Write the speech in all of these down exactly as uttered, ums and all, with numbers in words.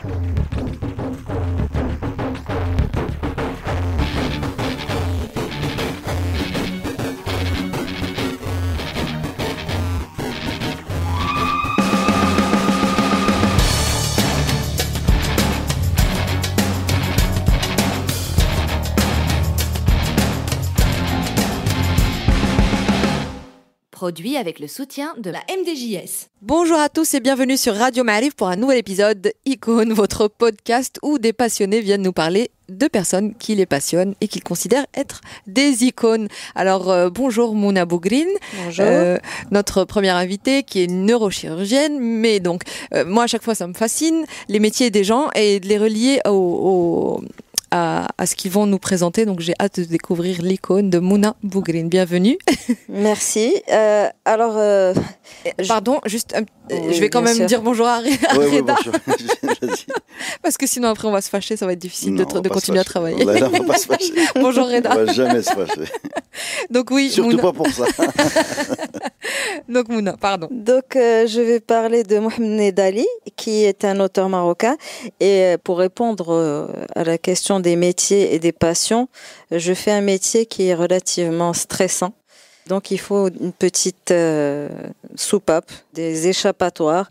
Produit avec le soutien de la M D J S. Bonjour à tous et bienvenue sur Radio Ma'arif pour un nouvel épisode Icône, votre podcast où des passionnés viennent nous parler de personnes qui les passionnent et qu'ils considèrent être des icônes. Alors euh, bonjour Mouna Bougrine, bonjour. Euh, notre première invitée qui est neurochirurgienne, mais donc euh, moi à chaque fois ça me fascine les métiers des gens et de les relier au, au À, à ce qu'ils vont nous présenter. Donc j'ai hâte de découvrir l'icône de Mouna Bougrine. Bienvenue. Merci. Euh, alors, euh, pardon, juste, euh, oui, je vais quand même sûr. dire bonjour à, à oui, Reda. Oui, bonjour. Parce que sinon après on va se fâcher, ça va être difficile non, de, de continuer à travailler. Là, on va pas se fâcher. Bonjour Reda. On va jamais se fâcher. Donc oui. Surtout Mouna. pas pour ça. Donc Mouna, pardon. Donc euh, je vais parler de Mohamed Nedali, qui est un auteur marocain. Et pour répondre euh, à la question des métiers et des passions, je fais un métier qui est relativement stressant. Donc il faut une petite euh, soupape, des échappatoires.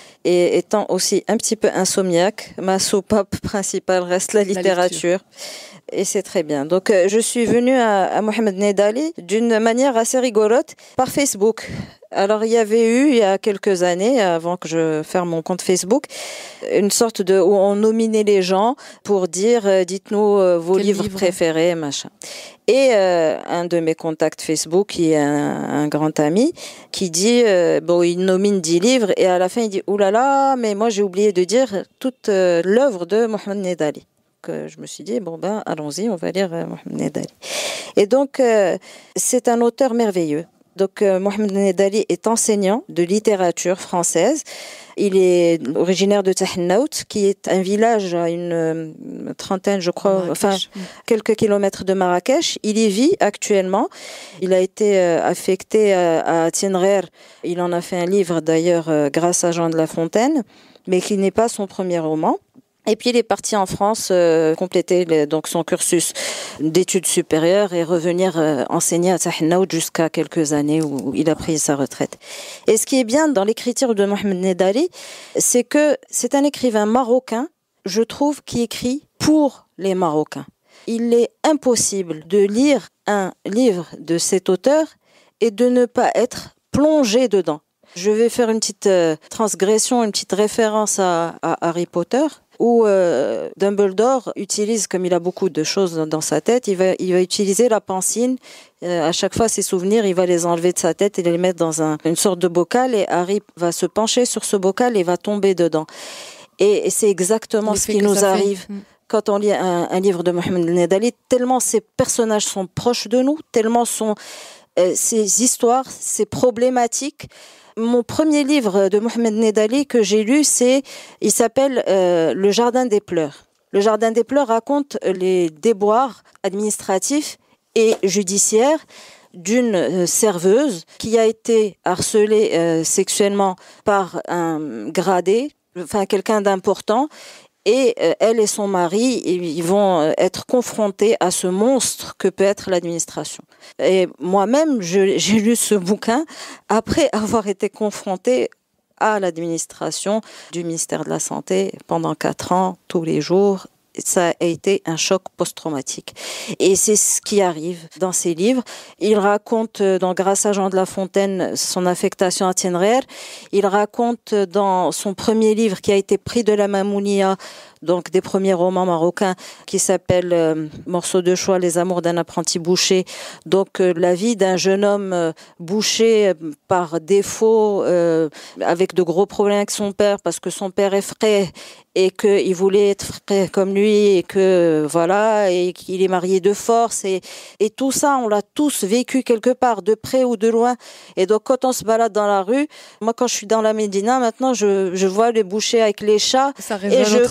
Et étant aussi un petit peu insomniaque, ma soupape principale reste la littérature. La Et c'est très bien. Donc euh, je suis venue à, à Mohamed Nedali d'une manière assez rigolote par Facebook. Alors il y avait eu il y a quelques années, avant que je fasse mon compte Facebook, une sorte de où on nominait les gens pour dire euh, dites-nous euh, vos livres livre préférés, machin. Et euh, un de mes contacts Facebook, qui est un, un grand ami, qui dit euh, bon, il nomine dix livres et à la fin il dit oulala, là là, mais moi j'ai oublié de dire toute euh, l'œuvre de Mohamed Nedali. Que je me suis dit bon ben allons-y, on va lire euh, Mohamed Nedali. Et donc euh, c'est un auteur merveilleux. Donc, euh, Mohamed Nedali est enseignant de littérature française. Il est originaire de Tahennaout, qui est un village à une euh, trentaine, je crois, Marrakech. enfin, quelques kilomètres de Marrakech. Il y vit actuellement. Il a été euh, affecté à, à Tinrer. Il en a fait un livre, d'ailleurs, euh, grâce à Jean de La Fontaine, mais qui n'est pas son premier roman. Et puis il est parti en France euh, compléter le, donc son cursus d'études supérieures et revenir euh, enseigner à Tahennaout jusqu'à quelques années où il a pris sa retraite. Et ce qui est bien dans l'écriture de Mohamed Nedali, c'est que c'est un écrivain marocain, je trouve, qui écrit pour les Marocains. Il est impossible de lire un livre de cet auteur et de ne pas être plongé dedans. Je vais faire une petite euh, transgression, une petite référence à, à Harry Potter, où euh, Dumbledore utilise, comme il a beaucoup de choses dans sa tête, il va, il va utiliser la pancine. Euh, à chaque fois, ses souvenirs, il va les enlever de sa tête et les mettre dans un, une sorte de bocal. Et Harry va se pencher sur ce bocal et va tomber dedans. Et, et c'est exactement ce qui nous arrive fait. Quand on lit un, un livre de Mohamed Nedali. Tellement ces personnages sont proches de nous, tellement sont euh, ces histoires, ces problématiques. Mon premier livre de Mohamed Nedali que j'ai lu, c'est, il s'appelle euh, Le Jardin des Pleurs. Le Jardin des Pleurs raconte les déboires administratifs et judiciaires d'une euh, serveuse qui a été harcelée euh, sexuellement par un gradé, enfin quelqu'un d'important. Et euh, elle et son mari, ils vont euh, être confrontés à ce monstre que peut être l'administration. Et moi-même, je, j'ai lu ce bouquin après avoir été confrontée à l'administration du ministère de la Santé pendant quatre ans, tous les jours. Ça a été un choc post-traumatique. Et c'est ce qui arrive dans ses livres. Il raconte dans Grâce à Jean de La Fontaine son affectation à Tinrer. Il raconte dans son premier livre qui a été pris de la Mamounia, donc des premiers romans marocains, qui s'appelle euh, Morceau de choix, les amours d'un apprenti boucher. Donc euh, la vie d'un jeune homme euh, boucher euh, par défaut, euh, avec de gros problèmes avec son père, parce que son père est frais et qu'il voulait être frais comme lui, et que voilà, et qu'il est marié de force, et, et tout ça, on l'a tous vécu quelque part, de près ou de loin. Et donc quand on se balade dans la rue, moi quand je suis dans la Médina, maintenant je, je vois les bouchers avec les chats, ça et je pense,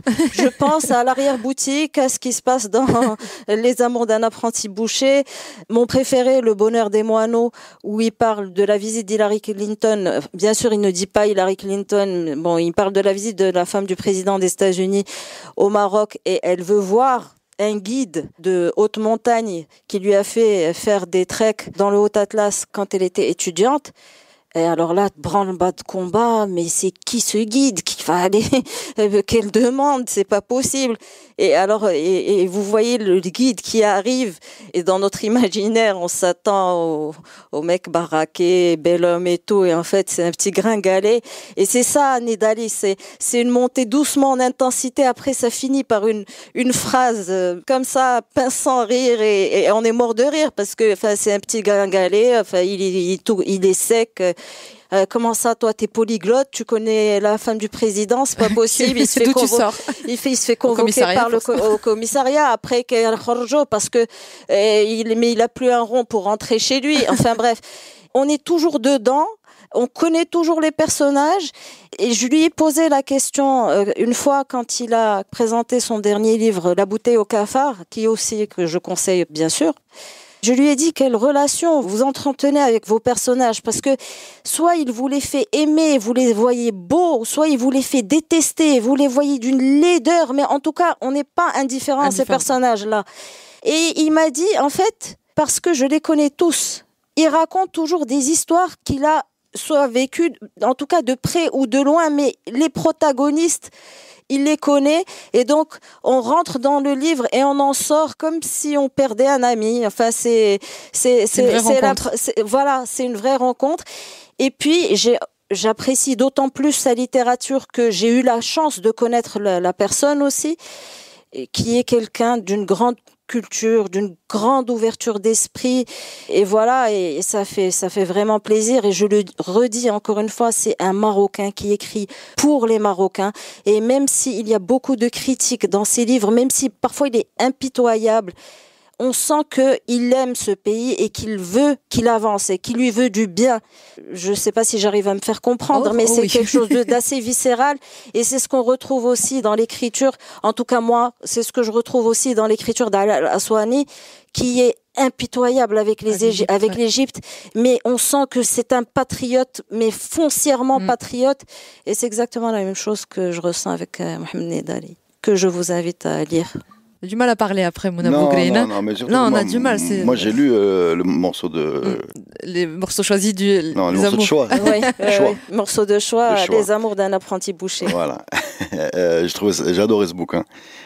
Je pense à l'arrière-boutique, à ce qui se passe dans Les Amours d'un apprenti boucher. Mon préféré, Le Bonheur des moineaux, où il parle de la visite d'Hillary Clinton. Bien sûr, il ne dit pas Hillary Clinton. Bon, il parle de la visite de la femme du président des États-Unis au Maroc et elle veut voir un guide de haute montagne qui lui a fait faire des treks dans le Haut-Atlas quand elle était étudiante. Et alors là, branle-bas de combat, mais c'est qui ce guide qui va aller, quelle demande, c'est pas possible. Et alors, et, et vous voyez le guide qui arrive, et dans notre imaginaire, on s'attend au, au mec baraqué, bel homme et tout, et en fait, c'est un petit gringalet. Et c'est ça, Nedali, c'est, c'est une montée doucement en intensité, après ça finit par une, une phrase euh, comme ça, pinçant rire, et, et on est mort de rire, parce que, enfin, c'est un petit gringalet, enfin, il, il, il, tout, il est sec, Euh, comment ça, toi, t'es polyglotte, tu connais la femme du président, c'est pas possible. Il se fait, convo- il fait, il se fait convoquer par le co- au commissariat après qu'il y a le Khorjo parce que euh, il, mais il a plus un rond pour rentrer chez lui. Enfin bref, on est toujours dedans. On connaît toujours les personnages et je lui ai posé la question euh, une fois quand il a présenté son dernier livre, La bouteille au cafard, qui est aussi que je conseille bien sûr. Je lui ai dit quelle relation vous entretenez avec vos personnages parce que soit il vous les fait aimer, vous les voyez beaux, soit il vous les fait détester, vous les voyez d'une laideur, mais en tout cas, on n'est pas indifférent à ces personnages-là. Et il m'a dit, en fait, parce que je les connais tous, il raconte toujours des histoires qu'il a soit vécues, en tout cas de près ou de loin, mais les protagonistes, il les connaît et donc on rentre dans le livre et on en sort comme si on perdait un ami. Enfin, c'est c'est c'est, c'est, c'est, la, c'est voilà, c'est une vraie rencontre. Et puis j'ai j'apprécie d'autant plus sa littérature que j'ai eu la chance de connaître la, la personne aussi, qui est quelqu'un d'une grande culture, d'une grande ouverture d'esprit et voilà et ça fait ça fait vraiment plaisir et je le redis encore une fois, c'est un Marocain qui écrit pour les Marocains et même s'il y a beaucoup de critiques dans ses livres, même si parfois il est impitoyable, on sent qu'il aime ce pays et qu'il veut qu'il avance et qu'il lui veut du bien. Je ne sais pas si j'arrive à me faire comprendre, oh, mais oh c'est oui. quelque chose de, d'assez viscéral. Et c'est ce qu'on retrouve aussi dans l'écriture. En tout cas, moi, c'est ce que je retrouve aussi dans l'écriture d'Al Aswani, qui est impitoyable avec les Égy- avec ouais. l'Égypte. Mais on sent que c'est un patriote, mais foncièrement mm. patriote. Et c'est exactement la même chose que je ressens avec euh, Mohamed Nedali, que je vous invite à lire. J'ai du mal à parler après, Mona non, Bougraina. Non, non, mais surtout, non, on moi, a du mal. C'est... Moi, j'ai lu euh, le morceau de... Les morceaux choisis du... Non, le morceau amours. de choix. Oui, euh, morceau de choix, de choix, Les Amours d'un apprenti boucher. Voilà. euh, je trouve, j'ai adoré ce bouquin.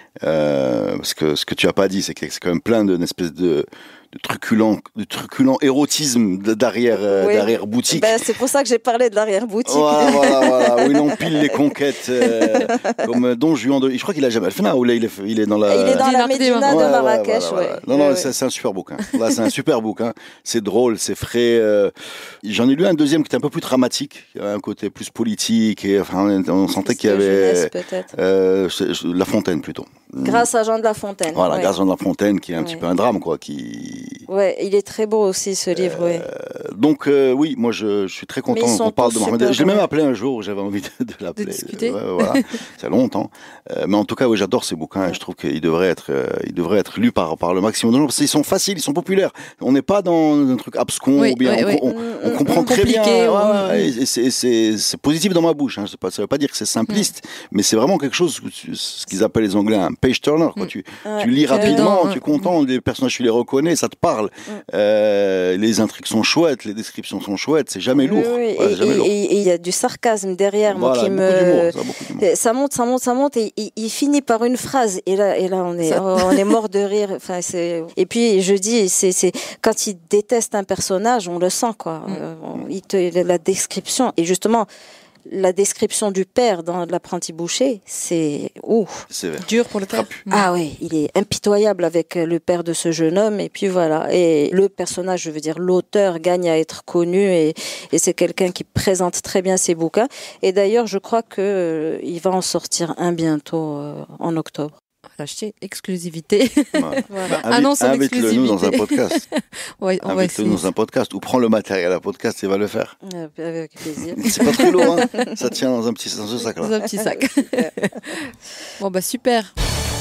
Euh, parce que ce que tu as pas dit, c'est que c'est quand même plein d'une espèce de... de truculent, de truculent érotisme d'arrière, oui. d'arrière boutique. Ben, c'est pour ça que j'ai parlé de l'arrière boutique. Voilà, voilà, voilà, où il empile les conquêtes euh, comme Don Juan de. Je crois qu'il a jamais fait ou là il est, il est dans la. Il est dans la Médina de ouais, Marrakech, ouais, voilà, voilà. ouais. Non, non, ouais, c'est, ouais. c'est un super bouquin. Là, c'est un super bouquin. C'est drôle, c'est frais. Euh... J'en ai lu un deuxième qui était un peu plus dramatique, qui avait un côté plus politique et enfin, on sentait qu'il y avait. Jeunesse, peut-être. Euh, La Fontaine plutôt. Grâce à Jean de La Fontaine. Voilà, ouais. grâce à Jean de La Fontaine, qui est un ouais. petit peu un drame, quoi, qui. Ouais, il est très beau aussi ce livre. Euh, ouais. Donc euh, oui, moi je, je suis très content qu'on parle de Mohamed. Je l'ai même appelé un jour, j'avais envie de, de l'appeler. De discuter. Euh, voilà, c'est longtemps. Euh, mais en tout cas, oui, j'adore ces bouquins. Ouais. Et je trouve qu'ils devraient être, euh, ils devraient être lus par par le maximum de gens parce qu'ils sont faciles, ils sont populaires. On n'est pas dans un truc abscon oui, ou bien oui, on, oui. on, on, on comprend très bien. Ouais, ouais, et c'est, c'est, c'est positif dans ma bouche. Hein. Pas, ça veut pas dire que c'est simpliste, mm. mais c'est vraiment quelque chose, ce qu'ils appellent les Anglais un page turner. Quoi. Mm. Tu, ouais. tu lis rapidement, tu es content. Les personnages, tu les reconnais, ça te parle. Mm. Euh, les intrigues sont chouettes, les descriptions sont chouettes, c'est jamais lourd. Oui, oui. Ouais, jamais et, lourd. Et il y a du sarcasme derrière, voilà, moi, qui me. Ça, ça monte, ça monte, ça monte, et il, il finit par une phrase. Et là, et là, on est, ça... on est mort de rire. Enfin, c'est. Et puis, je dis, c'est, c'est quand il déteste un personnage, on le sent, quoi. Mm. Euh, il te, la description, et justement. La description du père dans L'apprenti boucher, c'est ouf. C'est dur pour le père. Ah oui, il est impitoyable avec le père de ce jeune homme. Et puis voilà. Et le personnage, je veux dire, l'auteur gagne à être connu et, et c'est quelqu'un qui présente très bien ses bouquins. Et d'ailleurs, je crois que euh, il va en sortir un bientôt euh, en octobre. Rachid, exclusivité. Ouais. Voilà. Annonce en exclusivité. Invite-le nous dans un podcast. Ouais, on va essayer. Invite-le dans un podcast ou prends le matériel à podcast et va le faire. Avec plaisir. C'est pas très lourd, hein. Ça tient dans un petit dans ce sac là. Dans un petit sac. Bon bah super.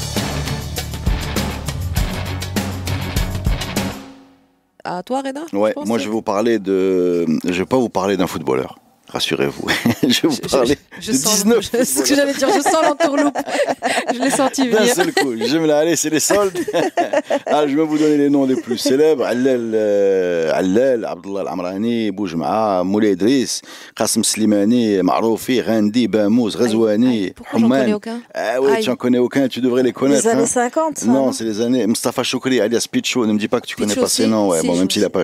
À toi, Reda. Ouais, moi je vais vous parler de. Je vais pas vous parler d'un footballeur. Rassurez-vous. je vais vous parler je, je, je de sens dix-neuf. C'est ce que j'allais dire. Je sens l'entourloupe. Je l'ai senti venir. D'un seul coup. Je me l'ai allé, c'est les soldes. Ah, je vais vous donner les noms les plus célèbres. Allel, euh, Allel, Abdullah Al-Amrani, Boujma'a, Moulay Idriss, Qasim Slimani, Maroufi, Randi, Bamouz, Ghazouani, Humman. Ah oui, tu n'en connais aucun, tu devrais les connaître. Les années hein. cinquante. Non, non c'est les années. Mustafa Choukri, alias Pichou, ne me dis pas que tu Pichou connais pas aussi. ces noms. Ouais, Si, bon, même je s'il a pas. Ouais.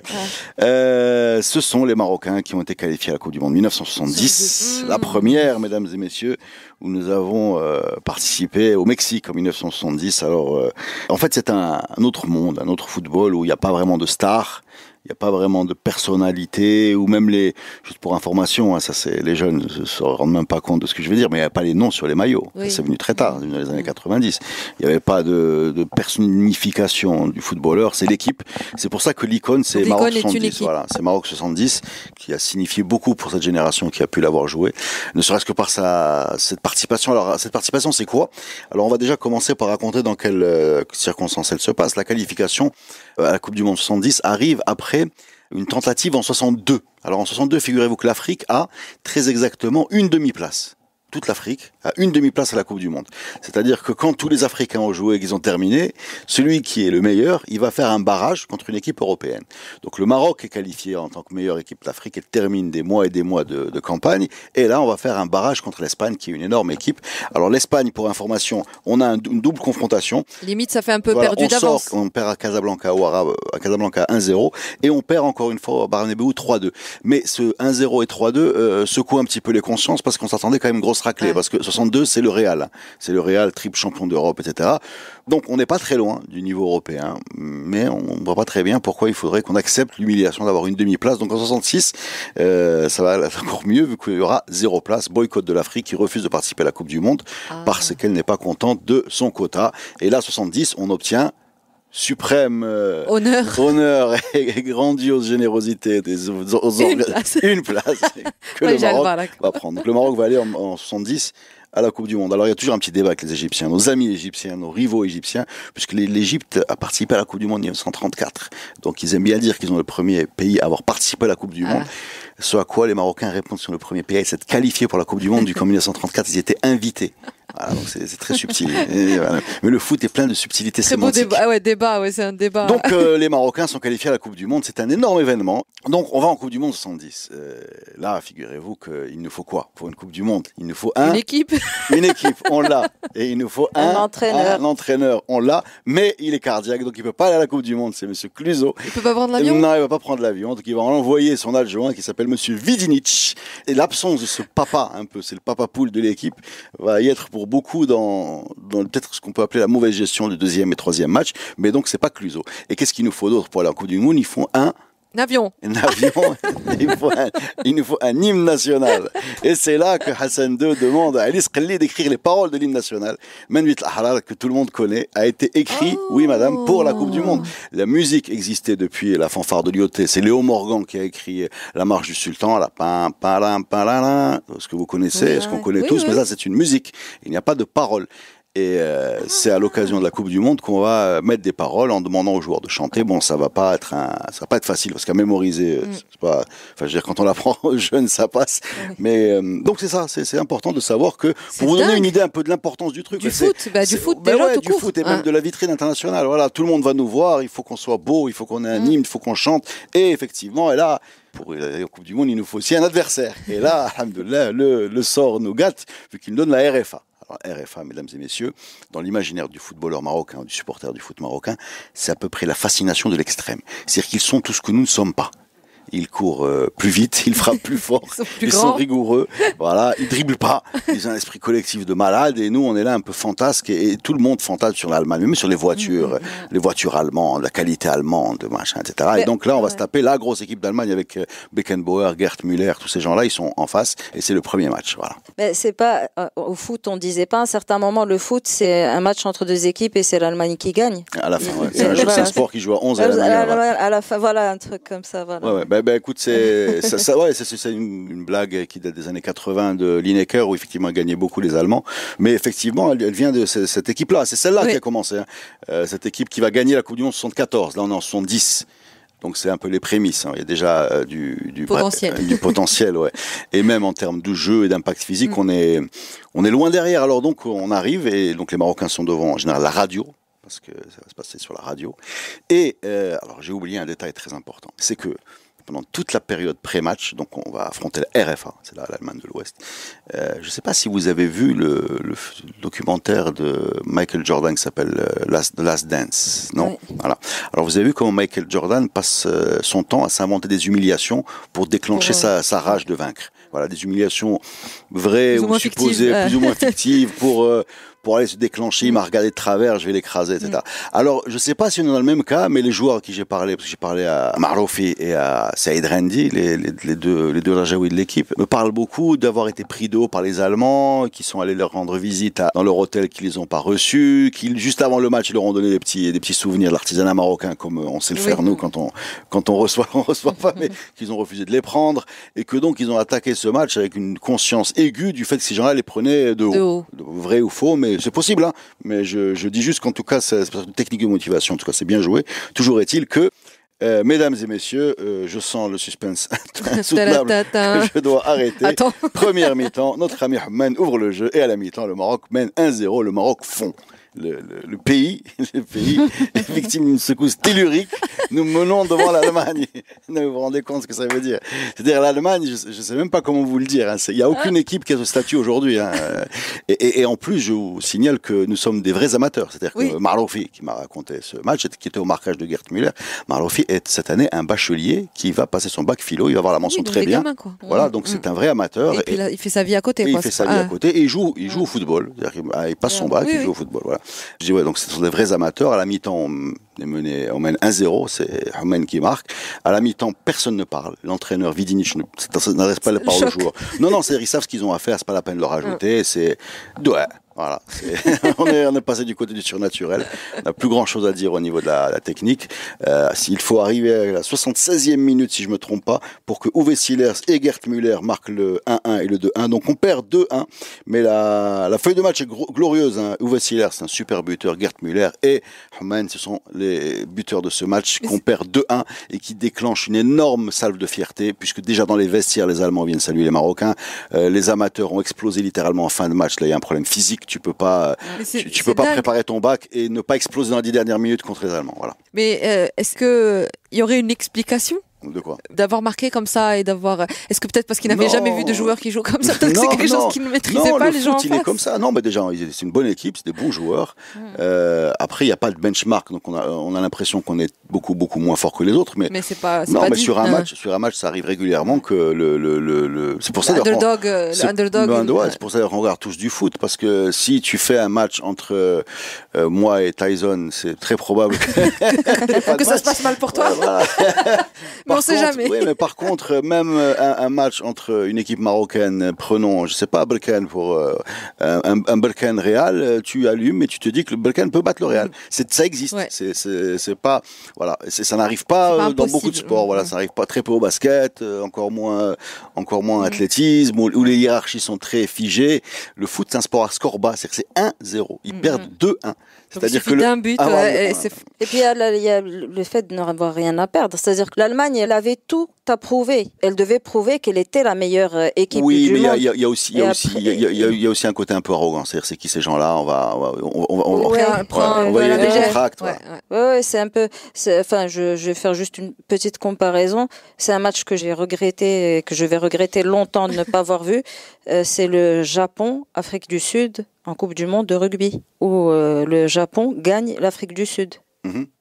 Euh, ce sont les Marocains qui ont été qualifiés à la Coupe du Monde mille neuf cent soixante-dix, Mmh. la première, mesdames et messieurs, où nous avons euh, participé au Mexique en mille neuf cent soixante-dix. Alors, euh, en fait, c'est un, un autre monde, un autre football où il n'y a pas vraiment de stars. Il n'y a pas vraiment de personnalité, ou même les, juste pour information, hein, ça c'est, les jeunes ne se rendent même pas compte de ce que je vais dire, mais il n'y a pas les noms sur les maillots. Oui. Ça, c'est venu très tard, dans les années quatre-vingt-dix. Il n'y avait pas de, de personnification du footballeur, c'est l'équipe. C'est pour ça que l'icône, c'est Donc, Maroc l'icône est une soixante-dix. équipe. Voilà, c'est Maroc soixante-dix, qui a signifié beaucoup pour cette génération qui a pu l'avoir joué, ne serait-ce que par sa, cette participation. Alors, cette participation, c'est quoi? Alors, on va déjà commencer par raconter dans quelles euh, circonstances elle se passe. La qualification euh, à la Coupe du Monde soixante-dix arrive après une tentative en soixante-deux. Alors en soixante-deux, figurez-vous que l'Afrique a très exactement une demi-place. Toute l'Afrique a une demi-place à la Coupe du Monde. C'est-à-dire que quand tous les Africains ont joué et qu'ils ont terminé, celui qui est le meilleur, il va faire un barrage contre une équipe européenne. Donc le Maroc est qualifié en tant que meilleure équipe d'Afrique et termine des mois et des mois de, de campagne. Et là, on va faire un barrage contre l'Espagne, qui est une énorme équipe. Alors l'Espagne, pour information, on a un, une double confrontation. Limite, ça fait un peu Voilà, perdu on d'avance. Sort, on perd à Casablanca, au Arabe, à Casablanca un zéro, et on perd encore une fois au Barnabéu trois deux. Mais ce un zéro et trois deux euh, secoue un petit peu les consciences parce qu'on s'attendait quand même une grosse raclée, ouais. Parce que soixante-deux, c'est le Real, c'est le Real, triple champion d'Europe, et cetera. Donc on n'est pas très loin du niveau européen, mais on ne voit pas très bien pourquoi il faudrait qu'on accepte l'humiliation d'avoir une demi-place. Donc en soixante-six, euh, ça va être encore mieux vu qu'il y aura zéro place, boycott de l'Afrique qui refuse de participer à la Coupe du Monde ah. parce qu'elle n'est pas contente de son quota. Et là, soixante-dix, on obtient suprême euh, honneur, honneur et grandiose générosité des aux, aux une place, une place que ouais, le Maroc va, va prendre. Donc le Maroc va aller en, en soixante-dix à la Coupe du Monde. Alors il y a toujours un petit débat avec les Égyptiens, nos amis égyptiens, nos rivaux égyptiens, puisque l'Égypte a participé à la Coupe du Monde en mille neuf cent trente-quatre. Donc ils aiment bien dire qu'ils ont le premier pays à avoir participé à la Coupe du ah. Monde. Ce à quoi les Marocains répondent sur le premier pays à s'être qualifié pour la Coupe du Monde, du qu'en mille neuf cent trente-quatre, ils étaient invités. Voilà, donc c'est très subtil. Et voilà. Mais le foot est plein de subtilités très sémantiques. Beau débat, ah ouais, débat, ouais, c'est un débat. Donc euh, les Marocains sont qualifiés à la Coupe du Monde, c'est un énorme événement. Donc on va en Coupe du Monde soixante-dix. Euh, là, figurez-vous qu'il nous faut quoi pour une Coupe du Monde? Il nous faut un, une équipe. Une équipe, on l'a. Et il nous faut un, un entraîneur. Un entraîneur, on l'a. Mais il est cardiaque, donc il peut pas aller à la Coupe du Monde. C'est Monsieur Cluzo. Il peut pas prendre l'avion? Non, il va pas prendre l'avion. Donc il va envoyer son adjoint qui s'appelle Monsieur Vidinic. Et l'absence de ce papa, un peu, c'est le papa poule de l'équipe, va y être pour beaucoup dans, dans peut-être ce qu'on peut appeler la mauvaise gestion du deuxième et troisième match. Mais donc c'est pas Cluzo. Et qu'est-ce qu'il nous faut d'autre pour aller en Coupe du Monde? Ils font un Un avion. Un avion. il, faut un, il nous faut un hymne national. Et c'est là que Hassan deux demande à Alice Khalli d'écrire les paroles de l'hymne national. Manouit al-Ahrar, que tout le monde connaît, a été écrit, oh. oui madame, pour la Coupe du Monde. La musique existait depuis la fanfare de Lyoté. C'est Léo Morgan qui a écrit la marche du sultan, la pam, pam, pam, ce que vous connaissez, oui, ce qu'on connaît oui, tous, oui. Mais ça c'est une musique. Il n'y a pas de paroles. Et euh, c'est à l'occasion de la Coupe du Monde qu'on va mettre des paroles en demandant aux joueurs de chanter. Bon, ça va pas être un, ça va pas être facile parce qu'à mémoriser, mm. c'est pas, enfin, je veux dire, quand on l'apprend aux jeunes, ça passe. Oui. Mais euh, donc c'est ça, c'est important de savoir que pour vous dingue. donner une idée un peu de l'importance du truc. Du foot, bah, du foot bah, déjà ouais, tout du court. foot et ah. même de la vitrine internationale. Voilà, tout le monde va nous voir. Il faut qu'on soit beau, il faut qu'on ait un mm. hymne, il faut qu'on chante. Et effectivement, et là. Pour la Coupe du Monde, il nous faut aussi un adversaire. Et là, alhamdoulilah, le, le sort nous gâte, vu qu'il nous donne la R F A. Alors, R F A, mesdames et messieurs, dans l'imaginaire du footballeur marocain, du supporter du foot marocain, c'est à peu près la fascination de l'extrême. C'est-à-dire qu'ils sont tout ce que nous ne sommes pas. ils courent euh, plus vite, ils frappent plus fort, ils sont, plus ils sont rigoureux, voilà, ils dribblent pas, ils ont un esprit collectif de malade et nous on est là un peu fantasque et, et tout le monde fantasme sur l'Allemagne, même sur les voitures, mmh. les voitures allemandes, la qualité allemande, machin, et cetera. Mais, et donc là on va ouais. se taper la grosse équipe d'Allemagne avec euh, Beckenbauer, Gerd Müller, tous ces gens-là, ils sont en face et c'est le premier match, voilà. Mais c'est pas euh, au foot, on disait pas à un certain moment le foot c'est un match entre deux équipes et c'est l'Allemagne qui gagne. À la fin, ouais. c'est un, jeu, c'est un sport qui joue à onze à la à, manière, la, ouais. à la fin, voilà un truc comme ça, voilà. Ouais, ouais. Ben, ben écoute, c'est ça, ça, ouais, c'est, c'est une, une blague qui date des années quatre-vingts de Lineker où effectivement gagnaient beaucoup les Allemands, mais effectivement elle, elle vient de cette, cette équipe-là, c'est celle-là oui. qui a commencé, hein. euh, cette équipe qui va gagner la Coupe du Monde soixante-quatorze, là on est en soixante-dix. Donc c'est un peu les prémices, hein. Il y a déjà euh, du, du potentiel, euh, du potentiel, ouais. Et même en termes de jeu et d'impact physique, mm. on est on est loin derrière. Alors donc on arrive et donc les Marocains sont devant en général la radio parce que ça va se passer sur la radio. Et euh, alors j'ai oublié un détail très important, c'est que pendant toute la période pré-match, donc on va affronter la R F A, c'est là l'Allemagne de l'Ouest. Euh, je ne sais pas si vous avez vu le, le documentaire de Michael Jordan qui s'appelle Last, The Last Dance, non oui. Voilà. Alors vous avez vu comment Michael Jordan passe son temps à s'inventer des humiliations pour déclencher pour, sa, sa rage de vaincre. Voilà, des humiliations vraies plus ou, ou supposées, plus ou moins fictives pour... Euh, pour aller se déclencher, il m'a regardé de travers, je vais l'écraser, et cetera. Mm. Alors, je ne sais pas si on est dans le même cas, mais les joueurs à qui j'ai parlé, parce que j'ai parlé à Maroufi et à Saïd Rendi, les, les, les deux, les deux Rajaouis de l'équipe, me parlent beaucoup d'avoir été pris de haut par les Allemands, qui sont allés leur rendre visite à, dans leur hôtel qu'ils les ont pas reçus, qui juste avant le match, ils leur ont donné des petits, des petits souvenirs de l'artisanat marocain, comme on sait le faire oui. nous quand on, quand on reçoit, on reçoit pas, mais qu'ils ont refusé de les prendre, et que donc ils ont attaqué ce match avec une conscience aiguë du fait que ces gens-là les prenaient de haut. De haut. Vrai ou faux, mais c'est possible, hein. Mais je, je dis juste qu'en tout cas, c'est une technique de motivation. En tout cas, c'est bien joué. Toujours est-il que, euh, mesdames et messieurs, euh, je sens le suspense insoutenable que je dois arrêter. Attends. Première mi-temps, notre ami Hamman ouvre le jeu et à la mi-temps, le Maroc mène un zéro. Le Maroc fond. Le, le, le pays, le pays est victime d'une secousse tellurique. Nous menons devant l'Allemagne. Vous vous rendez compte ce que ça veut dire? C'est-à-dire l'Allemagne, je ne sais même pas comment vous le dire. Il n'y a aucune équipe qui a ce statut aujourd'hui. Hein. Et, et, et en plus, je vous signale que nous sommes des vrais amateurs. C'est-à-dire oui. que Maroufi, qui m'a raconté ce match, qui était au marquage de Gerd Müller, Maroufi est cette année un bachelier qui va passer son bac philo. Il va avoir la mention oui, très bien. Gamins, quoi. Voilà, donc mmh. c'est un vrai amateur. Et, et, et il fait sa vie à côté. Et quoi, il fait sa vie ah. à côté et il joue, il joue ah. au football. C'est-à-dire qu'il passe son bac, oui, il oui. joue au football. Voilà. Je dis ouais, donc ce sont des vrais amateurs. À la mi-temps, on est mené, on mène un zéro, c'est Hamman qui marque. À la mi-temps, personne ne parle. L'entraîneur Vidinic ne n'adresse pas la parole aux joueurs. Non, non, c'est-à-dire ils savent ce qu'ils ont à faire, c'est pas la peine de leur ajouter. C'est ouais. Voilà, on, est, on est passé du côté du surnaturel. On n'a plus grand chose à dire au niveau de la, la technique. Euh, s'il faut arriver à la soixante-seizième minute, si je me trompe pas, pour que Uwe Sillers et Gerd Müller marquent le un un et le deux un. Donc on perd deux un, mais la, la feuille de match est gros, glorieuse. Hein. Uwe Sillers, c'est un super buteur. Gerd Müller et Hamman, ce sont les buteurs de ce match qu'on perd deux un et qui déclenche une énorme salve de fierté, puisque déjà dans les vestiaires, les Allemands viennent saluer les Marocains. Euh, les amateurs ont explosé littéralement en fin de match. Là, il y a un problème physique. Tu peux pas, tu, tu peux pas dingue. préparer ton bac et ne pas exploser dans les dix dernières minutes contre les Allemands. Voilà. Mais euh, est-ce que il y aurait une explication? De quoi? D'avoir marqué comme ça et d'avoir. Est-ce que peut-être parce qu'ils n'avaient jamais vu de joueurs qui jouent comme ça, peut-être que c'est quelque non. chose qu'ils ne maîtrisaient non, pas le les foot, gens en il face. est comme ça. Non, mais déjà, c'est une bonne équipe, c'est des bons joueurs. Mmh. Euh, après, il n'y a pas de benchmark, donc on a, on a l'impression qu'on est beaucoup, beaucoup moins fort que les autres. Mais, mais c'est pas. C'est non, pas mais dit. sur un euh... match, sur un match, ça arrive régulièrement que le, le, le, le... c'est pour ça. L'underdog, euh, l'underdog. Ben, ouais, c'est pour ça qu'on regarde tous du foot, parce que si tu fais un match entre euh, moi et Tyson, c'est très probable que, que ça se passe mal pour toi. Ouais, voilà. Mais on sait jamais. Oui, mais par contre, même un, un match entre une équipe marocaine, prenons, je sais pas, Berkane pour euh, un, un Berkane Real, tu allumes et tu te dis que le Berkane peut battre le Real. C'est, ça existe. Ouais. C'est, c'est, c'est pas, voilà, c'est, ça n'arrive pas, pas dans beaucoup de sports. Voilà, ça n'arrive pas très peu au basket, encore moins, encore moins en athlétisme, où, où les hiérarchies sont très figées. Le foot, c'est un sport à score bas, c'est que c'est un zéro. Ils mm-hmm. perdent deux un. C'est-à-dire que le but, ah, ouais, et, et puis il y, a, il y a le fait de n'avoir rien à perdre. C'est-à-dire que l'Allemagne, elle avait tout à prouver. Elle devait prouver qu'elle était la meilleure équipe oui, du monde. Oui, mais il y, y, y a aussi, il y a aussi, il y a, il y a, il y a aussi un côté un peu arrogant. C'est-à-dire, c'est qui ces gens-là? On va, on va, on, on, on, ouais, on, prend, on va y aller des tracts. Ouais, ouais, ouais, c'est un peu. C'est, enfin, je, je vais faire juste une petite comparaison. C'est un match que j'ai regretté, que je vais regretter longtemps de ne pas avoir vu. Euh, c'est le Japon, Afrique du Sud, en Coupe du Monde de rugby, où euh, le Japon gagne l'Afrique du Sud. Mmh.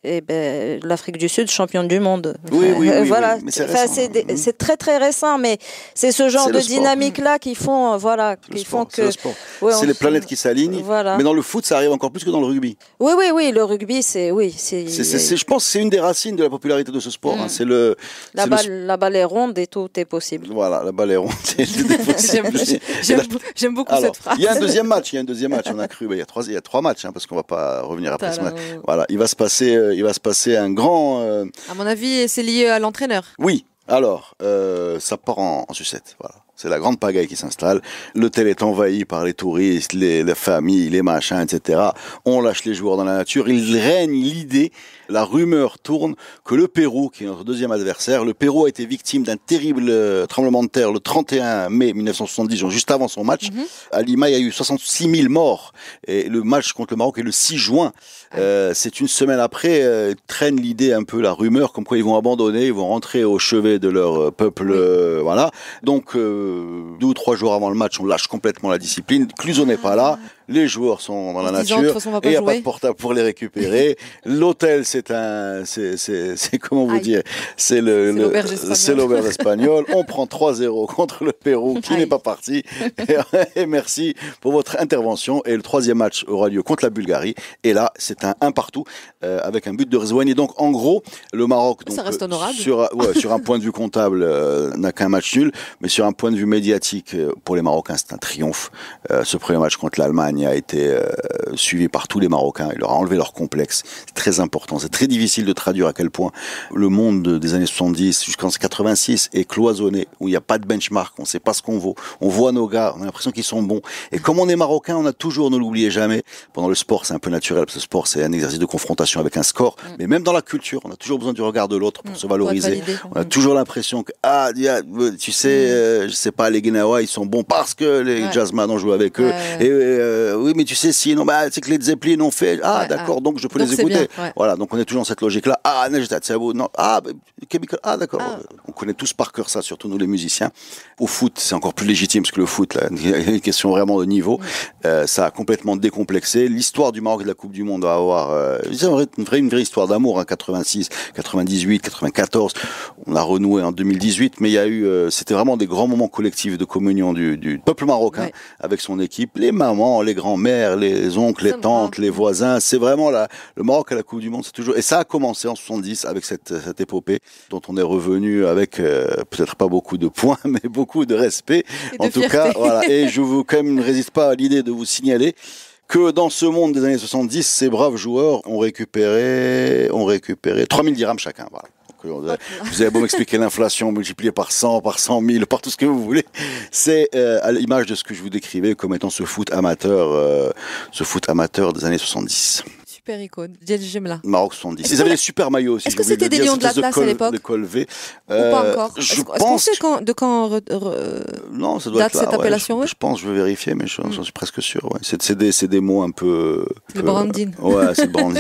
et ben, l'Afrique du Sud, championne du monde. Oui, oui, oui, voilà. oui, mais c'est enfin, récent. c'est, mmh. c'est très très récent, mais c'est ce genre c'est de dynamique-là qui font, voilà, qui font que. C'est, le sport. Ouais, c'est les planètes qui s'alignent. Voilà. Mais dans le foot, ça arrive encore plus que dans le rugby. Oui, oui, oui. Le rugby, c'est, oui, c'est. c'est, c'est, c'est je pense que c'est une des racines de la popularité de ce sport. Mmh. Hein. C'est le. La c'est balle, le... la balle est ronde et tout est possible. Voilà, la balle est ronde. Et tout est possible. j'aime, j'aime, j'aime beaucoup Alors, cette phrase. Il y a un deuxième match. Il y a un deuxième match. On a cru. Bah, il y a trois, il y a trois matchs, hein, parce qu'on va pas revenir après ce match. Voilà, il va se passer, euh, il va se passer un grand. Euh... À mon avis, c'est lié à l'entraîneur. Oui. Alors, euh, ça part en, en sucette. Voilà. C'est la grande pagaille qui s'installe. L'hôtel est envahi par les touristes, les, les familles, les machins, et cetera. On lâche les joueurs dans la nature. Il règne l'idée, la rumeur tourne que le Pérou, qui est notre deuxième adversaire, le Pérou a été victime d'un terrible tremblement de terre le trente et un mai mille neuf cent soixante-dix, juste avant son match. Mm-hmm. À Lima, il y a eu soixante-six mille morts. Et le match contre le Maroc est le six juin. Euh, c'est une semaine après, euh, traîne l'idée un peu, la rumeur, comme quoi ils vont abandonner, ils vont rentrer au chevet de leur peuple. Oui. Euh, voilà. Donc, euh, deux ou trois jours avant le match, on lâche complètement la discipline. Cluzo n'est pas là. Les joueurs sont dans la nature. Et il n'y a pas de portable pour les récupérer. L'hôtel, c'est un, c'est, c'est, c'est comment vous Aïe. dire, c'est le, c'est, le l'auberge espagnole. c'est l'auberge espagnole. On prend trois zéro contre le Pérou, qui Aïe. n'est pas parti. Et, et merci pour votre intervention. Et le troisième match aura lieu contre la Bulgarie. Et là, c'est un un partout, euh, avec un but de Rezouani. Donc, en gros, le Maroc, donc, ça reste honorable. Sur, ouais, sur un point de vue comptable, euh, n'a qu'un match nul. Mais sur un point de vue médiatique, euh, pour les Marocains, c'est un triomphe. Euh, ce premier match contre l'Allemagne a été euh, suivi par tous les Marocains. Il leur a enlevé leur complexe. C'est très important. C'est très difficile de traduire à quel point le monde des années soixante-dix jusqu'en quatre-vingt-six est cloisonné, où il n'y a pas de benchmark, on ne sait pas ce qu'on vaut. On voit nos gars, on a l'impression qu'ils sont bons. Et comme on est Marocain, on a toujours, ne l'oubliez jamais, pendant le sport, c'est un peu naturel, parce que le sport, c'est un exercice de confrontation avec un score. Mm. Mais même dans la culture, on a toujours besoin du regard de l'autre pour mm. se valoriser. Pour on a toujours l'impression que, ah, tu sais, mm. euh, je sais pas, les Guénawa, ils sont bons parce que les ouais. jazzman ont joué avec eux. Ouais. Et euh, oui, mais tu sais, si, non, bah, c'est que les Zeppelin ont fait, ah, ouais, d'accord, ah. donc je peux donc les écouter. Ouais. Voilà, donc on est toujours dans cette logique-là. Ah, non, ah, ah, d'accord. Ah. On connaît tous par cœur ça, surtout nous les musiciens. Au foot, c'est encore plus légitime, parce que le foot, là, il y a une question vraiment de niveau. Mm. Euh, ça a complètement décomplexé. L'histoire du Maroc de la Coupe du Monde va avoir, euh, c'est une vraie, une vraie histoire d'amour, hein, quatre-vingt-six, quatre-vingt-dix-huit, quatre-vingt-quatorze. On a renoué en deux mille dix-huit, mais il y a eu, euh, c'était vraiment des grands moments collectifs de communion du, du peuple marocain ouais. avec son équipe. Les mamans, les grands-mères, les oncles, les tantes, les voisins. C'est vraiment la, le Maroc à la Coupe du Monde, c'est toujours, et ça a commencé en soixante-dix avec cette, cette épopée dont on est revenu avec, euh, peut-être pas beaucoup de points, mais beaucoup de respect. Et en de tout fierté. cas, voilà. Et je vous, quand même, ne résiste pas à l'idée de vous signaler que dans ce monde des années soixante-dix, ces braves joueurs ont récupéré, ont récupéré trois mille dirhams chacun. Voilà. Donc, vous avez beau m'expliquer l'inflation multipliée par cent, par cent mille, par tout ce que vous voulez. C'est euh, à l'image de ce que je vous décrivais comme étant ce foot amateur, euh, ce foot amateur des années soixante-dix. Super icône, j'aime là. Maroc soixante-dix. Ils avaient des super maillots aussi. Est-ce que c'était des lions de l'Atlas à l'époque? De col V. Euh, Ou pas encore? Je est-ce, pense. Est-ce qu'on sait quand, de quand re, re, non, ça doit date être là, cette ouais, appellation? Je, je pense, je vais vérifier, mais je, mm. j'en suis presque sûr. Ouais. C'est, c'est, des, c'est des mots un peu. Le peu, branding. Ouais, c'est le branding.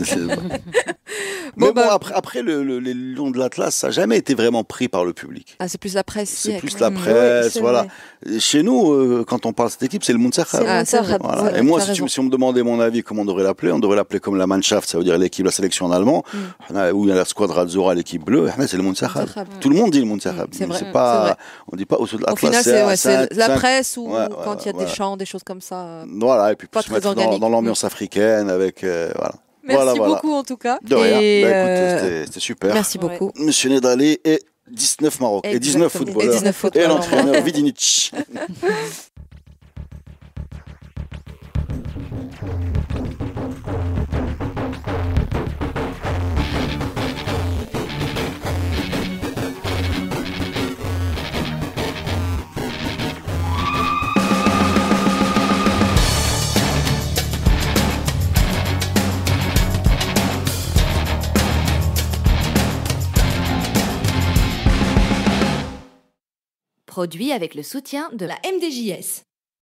Bon, mais bah, bon, après, après le, le, les lions de l'Atlas, ça n'a jamais été vraiment pris par le public. Ah, c'est plus la presse. C'est plus la presse, oui, voilà. Vrai. Chez nous, euh, quand on parle de cette équipe, c'est le Mounsakhab. Ah, voilà. ouais, et moi, si, tu, si on me demandait mon avis, comment on devrait l'appeler, on devrait l'appeler comme la Mannschaft, ça veut dire l'équipe, la sélection en allemand, mm. où il y a la squadra Zora, l'équipe bleue, c'est le Mounsakhab. Mm. Tout le monde dit le Mounsakhab. C'est vrai. C'est pas, on dit pas au sud de l'Atlas. Au final, c'est, c'est, ouais, c'est, c'est la presse ou ouais, quand il y a ouais. des chants, des choses comme ça. Voilà, et puis pas se mettre dans, dans l'ambiance africaine avec, euh, voilà. Merci voilà, beaucoup voilà. en tout cas. De rien. Et bah, écoute, euh... c'était, c'était super. Merci beaucoup. Ouais. Monsieur Nedali et dix-neuf Maroc. Exactement. Et dix-neuf footballeurs. Et, dix-neuf footballeurs. Et l'entraîneur Vidinic. Produit avec le soutien de la M D J S.